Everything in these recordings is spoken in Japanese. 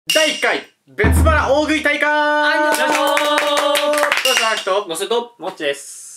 第1回別腹大食い大会。 よいしょー。 どうした人のせともっちです。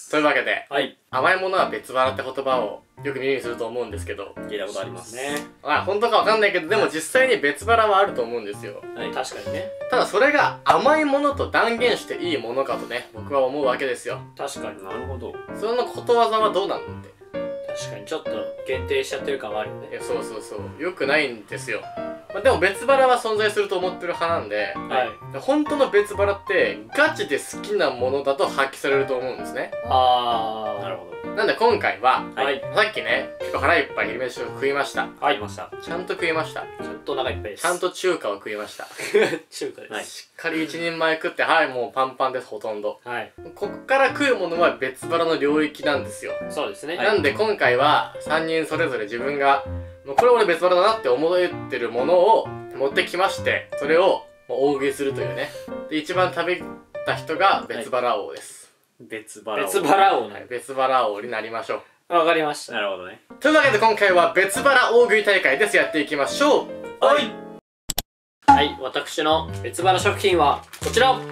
というわけで、 はい。 甘いものは別腹って言葉をよく耳にすると思うんですけど、 聞いたことありますね。 本当かわかんないけど、でも実際に別腹はあると思うんですよ。 はい、確かにね。 ただそれが甘いものと断言していいものかとね、僕は思うわけですよ。 確かに。なるほど。 そのことわざはどうなんだって。 確かにちょっと限定しちゃってる感はあるよね。 そうそうそう、よくないんですよ。でも別腹は存在すると思ってる派なんで、 はい。 本当の別腹ってガチで好きなものだと発揮されると思うんですね。 あー、なるほど。 なんで今回は、 はい。 さっきね、結構腹いっぱい昼飯を食いました。 はい、ました。 ちゃんと食いました。 ちょっとお腹いっぱいです。 ちゃんと中華を食いました。 中華です。はい。 しっかり一人前食って、はい、もうパンパンです、ほとんど。 はい。 こっから食うものは別腹の領域なんですよ。 そうですね。 なんで今回は3人それぞれ自分がもうこれ俺別腹だなって思ってるものを持ってきまして、それを大食いするというね。で、一番食べた人が別腹王です。 別腹王。別腹王ね。 別腹王になりましょう。わかりました。なるほどね。 というわけで今回は別腹大食い大会です。やっていきましょう。 はい。はい、私の別腹食品はこちら。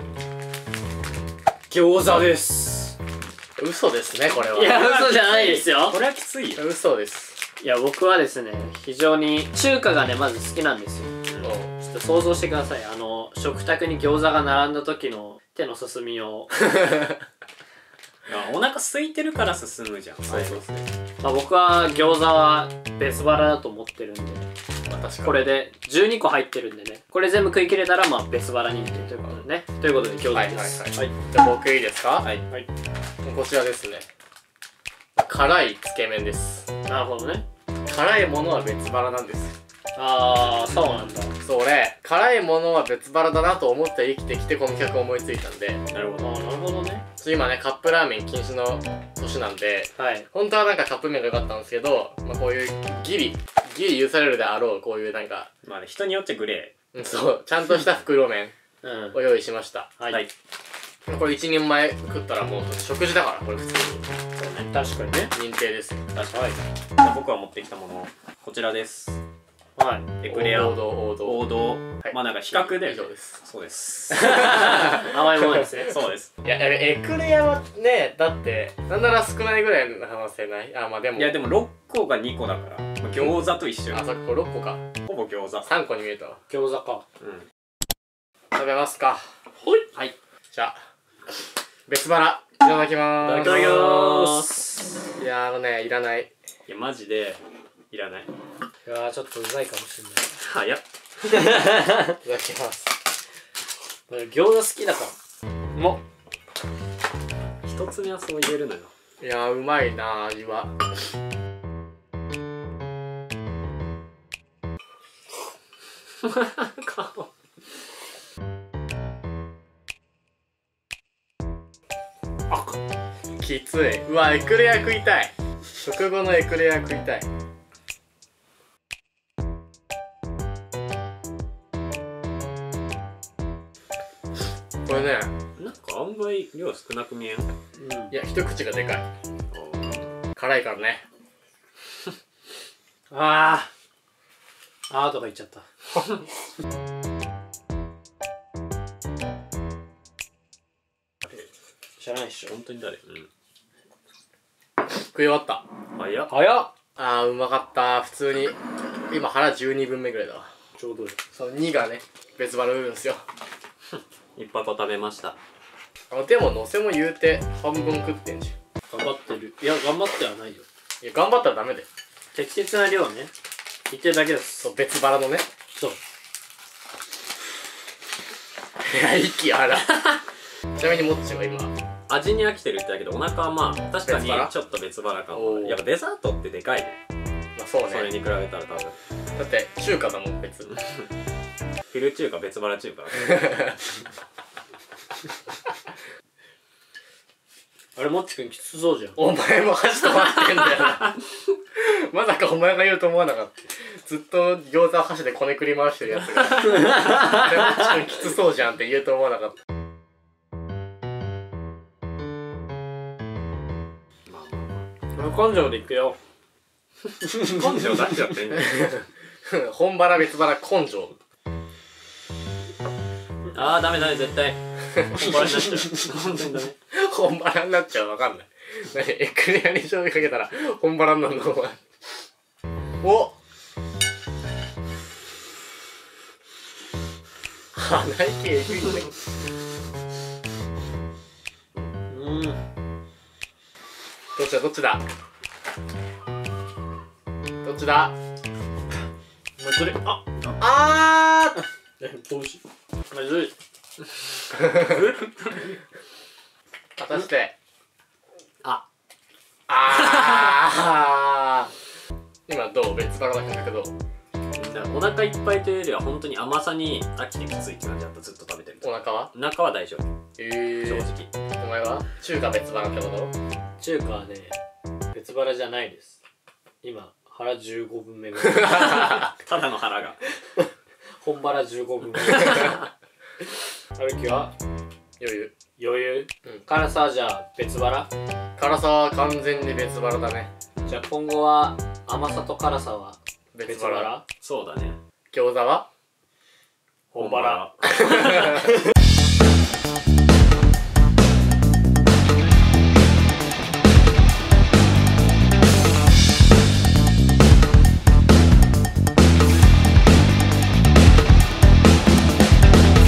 餃子です。 嘘ですね、これは。 いや、嘘じゃないですよ。 これはきついよ。 嘘です。 いや、僕はですね、非常に中華がね、まず好きなんですよ。ちょっと想像してください。食卓に餃子が並んだ時の手の進みを。 お腹空いてるから進むじゃん。 そうそうそう。 まあ僕は餃子は別腹だと思ってるんで、これで12個入ってるんでね、これ全部食い切れたらまあ別腹認定ということでね。ということで餃子です。 はい。じゃあ僕いいですか？ はい。はい。 こちらですね。辛いつけ麺です。 なるほどね。 辛いものは別腹なんです。 あー、そうなんだ。 そう、俺辛いものは別腹だなと思って生きてきてこの企画を思いついたんで。 なるほど。なるほどね。 今ねカップラーメン禁止の年なんで、はい、本当はなんかカップ麺が良かったんですけど、まあ、こういうギリ許されるであろうこういうなんか、 まあね、人によってグレー、そうちゃんとした袋麺を用意しました。 はい、 これ一人前食ったらもう食事だから、これ普通に。 そうね、確かにね、 認定ですよ。 確かに。じゃあ僕が持ってきたものこちらです。 はい、 エクレア。 王道。 まあなんか比較で以上です。 そうです。 甘いものですね。 そうです。 いやエクレアはね、だってなんなら少ないぐらいの可能性ない？あ、まあでも。 いやでも6個が2個だから、まあ、餃子と一緒。 あ、そっか、これ6個か。 ほぼ餃子。 3個に見えたわ。 餃子か。 うん。食べますか。 はい。 じゃあ別腹いただきまーす。 いただきます。 いやいらない。 いやマジでいらない。 いやー、ちょっとうざいかもしれない。 早っ。 いただきます。 餃子好きだから。もう一つ目はそう言えるのよ。 いやー、うまいな味は。きつい。うわ、エクレア食いたい。食後のエクレア食いたい。これね、 なんか案外量少なく見えん？ いや、一口がでかい。辛いからね。 あーとか言っちゃった。知らないっしょ。 本当に誰？ 食い終わった。 早っ。 あー、うまかった。普通に今腹12分目ぐらいだわ。 ちょうどいい。 その2がね別腹なんですよ。 一箱食べました。 でものせも言うて半分食ってんじゃん。頑張ってる。いや、頑張ってはないよ。 いや、頑張ったらダメだよ。 適切な量ね、言ってるだけです。 そう、別腹のね。 そう。 いや、息荒。ちなみにもっちは今味に飽きてるってだけど、お腹はまあ確かにちょっと別腹感も。やっぱデザートってでかいね。 まあそうね。 それに比べたら多分。 だって中華だもん、別。 昼中華、別腹中華。 あれ、もっちくんきつそうじゃん。 お前も箸止まってんだよな。まさかお前が言うと思わなかった。ずっと餃子箸でこねくり回してるやつがあれもっちくんきつそうじゃんって言うと思わなかった。 根性でいくよ。 根性出しちゃってんじゃん。 本腹別腹根性。 あーダメダメ絶対本腹になっちゃう本当にダメ本腹になっちゃうわかんない。何エクレアに醤油かけたら本腹になるのお前。お鼻息えぐいね。どっちだどっちだどっちだ。 まずい。 あどうしまずい。 果たして今どう別腹だけどお腹いっぱいというよりは本当に甘さに飽きてきついって感じだった。ずっと食べてるとお腹はお腹は大丈夫正直。 お前は中華別腹ってこと中華はね別腹じゃないです。今腹15分目ぐらいただの腹が本腹15分目春樹は余裕余裕、辛さはじゃあ別腹。 辛さは完全に別腹だね。 じゃあ今後は甘さと辛さは別腹。 そうだね。 餃子は本腹